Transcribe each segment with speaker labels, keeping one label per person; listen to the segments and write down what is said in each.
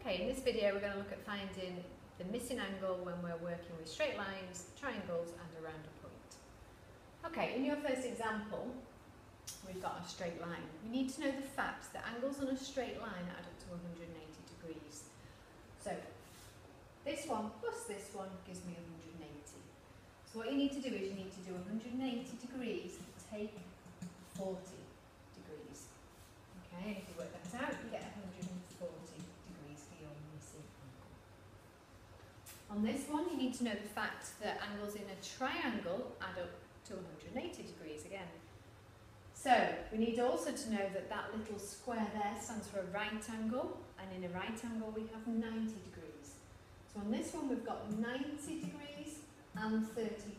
Speaker 1: Okay, in this video we're going to look at finding the missing angle when we're working with straight lines, triangles and around a point. Okay, in your first example we've got a straight line. We need to know the fact that angles on a straight line add up to 180 degrees. So this one plus this one gives me 180. So what you need to do is you need to do 180 degrees, take 40 degrees. Okay, and if you work that out you get 140 degrees for your missing angle. On this one you need to know the fact that angles in a triangle add up to 180 degrees again. So we need also to know that that little square there stands for a right angle, and in a right angle we have 90 degrees. So on this one we've got 90 degrees and 37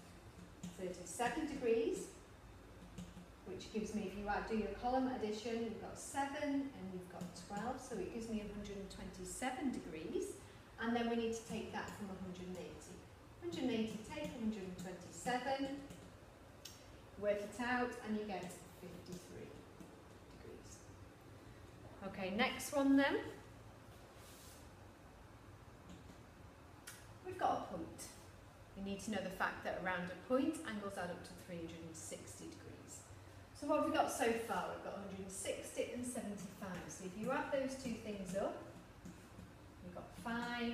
Speaker 1: degrees, which gives me, if you do your column addition, you've got 7 and you've got 12, so it gives me 127 degrees, and then we need to take that from 180. 180 take 127, work it out and you get 53 degrees. Okay, next one then. We've got a point. We need to know the fact that around a point angles add up to 360 degrees. So what have we got so far? We've got 160 and 75. So if you add those two things up, we've got 5,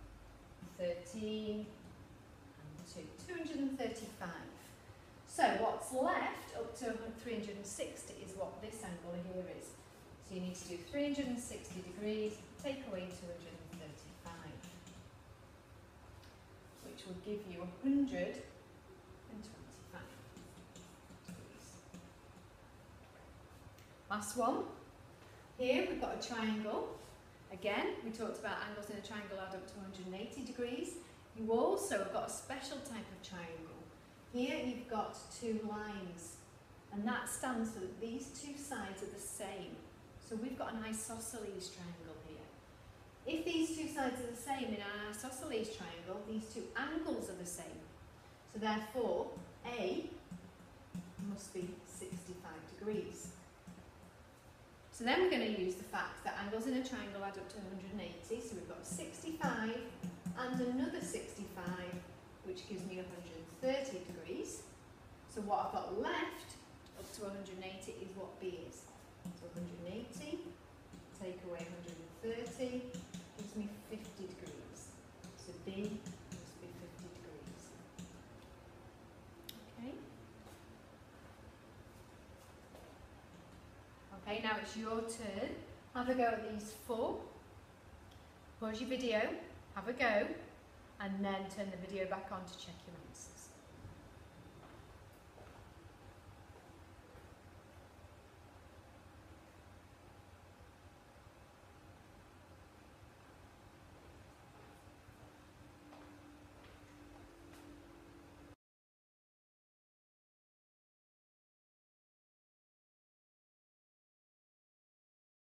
Speaker 1: 13 and 2, 235. So what's left up to 360 is what this angle here is. So you need to do 360 degrees, take away 235, which will give you 125 degrees. Last one. Here we've got a triangle. Again, we talked about angles in a triangle add up to 180 degrees. You also have got a special type of triangle. Here you've got two lines, and that stands for that these two sides are the same. So we've got an isosceles triangle here. If these two sides are the same in an isosceles triangle, these two angles are the same. So therefore, A must be 65 degrees. So then we're going to use the fact that angles in a triangle add up to 180. So we've got 65 and another 65, which gives me 130 degrees. So what I've got left up to 180 is what B is. So 180, take away 130, gives me 50 degrees. So B must be 50 degrees. Okay. Okay, now it's your turn. Have a go at these 4. Pause your video, have a go, and then turn the video back on to check your answers.